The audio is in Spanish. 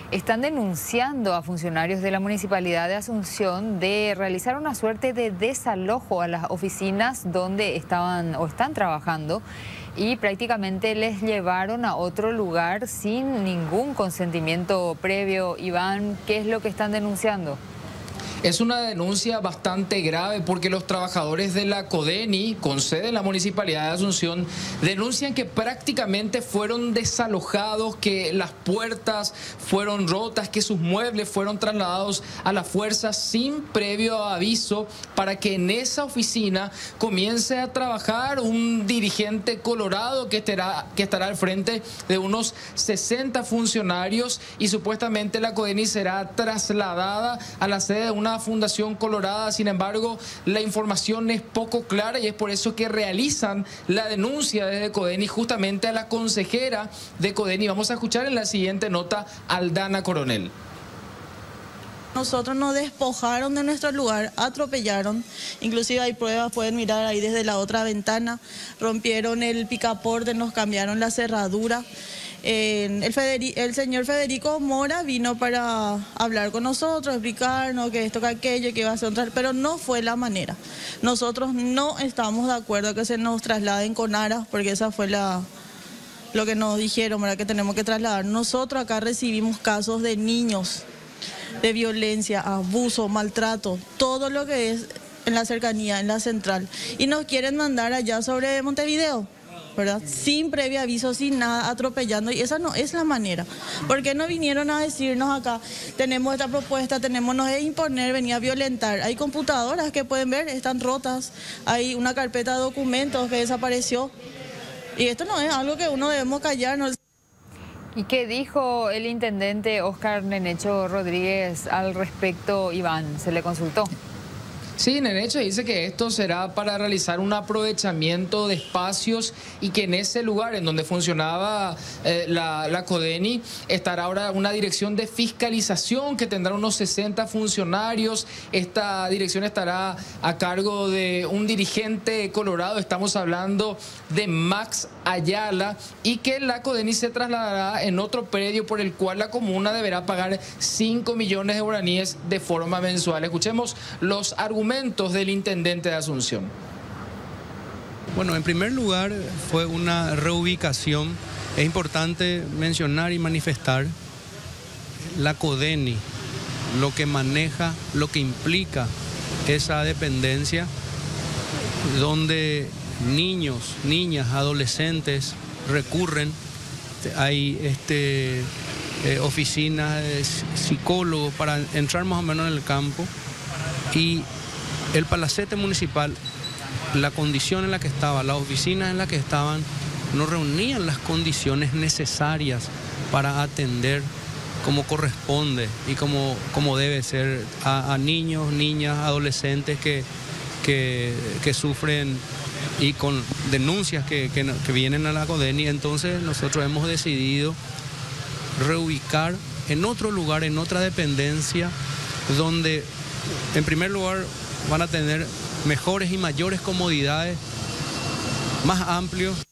están denunciando a funcionarios de la Municipalidad de Asunción de realizar una suerte de desalojo a las oficinas donde estaban o están trabajando y prácticamente les llevaron a otro lugar sin ningún consentimiento previo. Iván, ¿qué es lo que están denunciando? Es una denuncia bastante grave porque los trabajadores de la CODENI, con sede en la Municipalidad de Asunción, denuncian que prácticamente fueron desalojados, que las puertas fueron rotas, que sus muebles fueron trasladados a la fuerza sin previo aviso para que en esa oficina comience a trabajar un dirigente colorado que estará al frente de unos 60 funcionarios y supuestamente la CODENI será trasladada a la sede de una fundación colorada. Sin embargo, la información es poco clara y es por eso que realizan la denuncia desde CODENI justamente a la consejera de CODENI. Vamos a escuchar en la siguiente nota a Aldana Coronel. Nosotros nos despojaron de nuestro lugar, atropellaron, inclusive hay pruebas, pueden mirar ahí desde la otra ventana, rompieron el picaporte, nos cambiaron la cerradura. El señor Federico Mora vino para hablar con nosotros, explicarnos que esto, que aquello, que iba a ser otra, pero no fue la manera. Nosotros no estamos de acuerdo que se nos trasladen con aras, porque esa fue lo que nos dijeron, ¿verdad? Que tenemos que trasladar. Nosotros acá recibimos casos de niños, de violencia, abuso, maltrato, todo lo que es en la cercanía, en la central. Y nos quieren mandar allá sobre Montevideo, ¿verdad? Sin previo aviso, sin nada, atropellando, y esa no es la manera. ¿Por qué no vinieron a decirnos acá, tenemos esta propuesta, nos de imponer, venía a violentar? Hay computadoras que pueden ver, están rotas, hay una carpeta de documentos que desapareció, y esto no es algo que uno debemos callarnos. ¿Y qué dijo el intendente Oscar Nenecho Rodríguez al respecto, Iván? ¿Se le consultó? Sí, Nenecho dice que esto será para realizar un aprovechamiento de espacios y que en ese lugar en donde funcionaba la CODENI estará ahora una dirección de fiscalización que tendrá unos 60 funcionarios. Esta dirección estará a cargo de un dirigente colorado, estamos hablando de Max Ayala, y que la CODENI se trasladará en otro predio por el cual la comuna deberá pagar 5 millones de guaraníes de forma mensual. Escuchemos los argumentos del intendente de Asunción. Bueno, en primer lugar fue una reubicación. Es importante mencionar y manifestar la CODENI, lo que maneja, lo que implica esa dependencia, donde niños, niñas, adolescentes recurren. Hay oficinas de psicólogos para entrar más o menos en el campo, y el palacete municipal, la condición en la que estaba, las oficinas en las que estaban, no reunían las condiciones necesarias para atender como corresponde y como debe ser a niños, niñas, adolescentes que sufren y con denuncias que vienen a la CODENI. Entonces nosotros hemos decidido reubicar en otro lugar, en otra dependencia, donde en primer lugar van a tener mejores y mayores comodidades, más amplios.